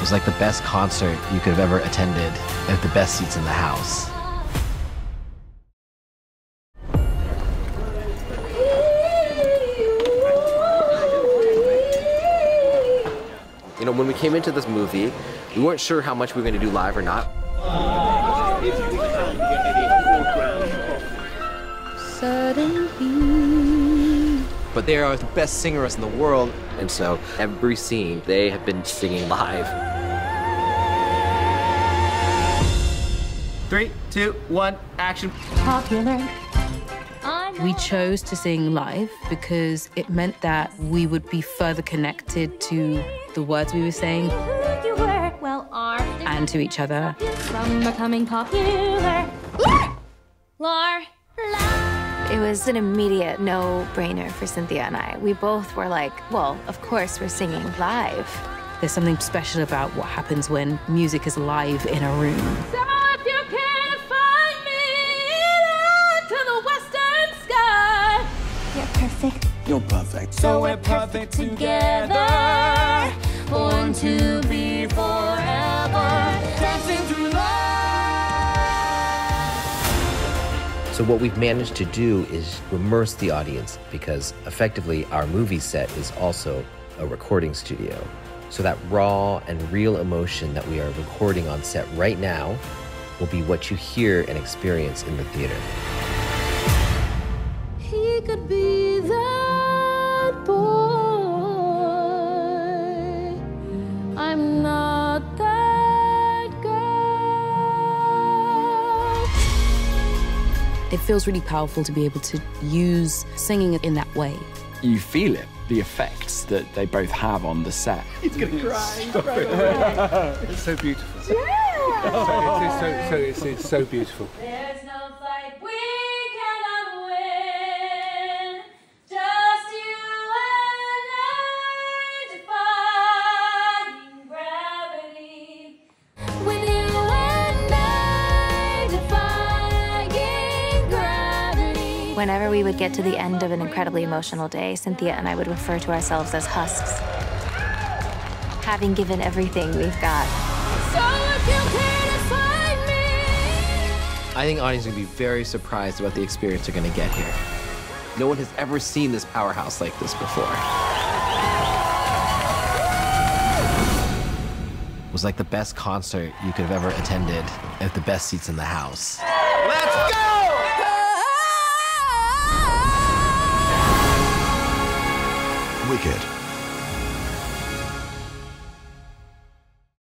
was like the best concert you could have ever attended at the best seats in the house. You know, when we came into this movie, we weren't sure how much we were going to do live or not. Suddenly. But they are the best singers in the world, and so every scene they have been singing live. 3, 2, 1, action. Popular. We chose to sing live because it meant that we would be further connected to the words we were saying and to each other. From becoming popular. It was an immediate no-brainer for Cynthia and I. We both were like, well, of course we're singing live. There's something special about what happens when music is live in a room. So if you can't find me out to the western sky, You're perfect. You're perfect. so we're perfect together, born to be forever, dancing through life. So what we've managed to do is immerse the audience because effectively our movie set is also a recording studio. So that raw and real emotion that we are recording on set right now will be what you hear and experience in the theater. He could be that boy. I'm not that girl. It feels really powerful to be able to use singing in that way. You feel it, the effects that they both have on the set. He's gonna cry. It's so beautiful. Yeah. It's so beautiful. There's no fight we cannot win. Just you and I defying gravity. With you and I defying gravity. Whenever we would get to the end of an incredibly emotional day, Cynthia and I would refer to ourselves as husks, having given everything we've got. So if you can't find me. I think audiences are going to be very surprised about the experience they're going to get here. No one has ever seen this powerhouse like this before. It was like the best concert you could have ever attended at the best seats in the house. Let's go! Wicked.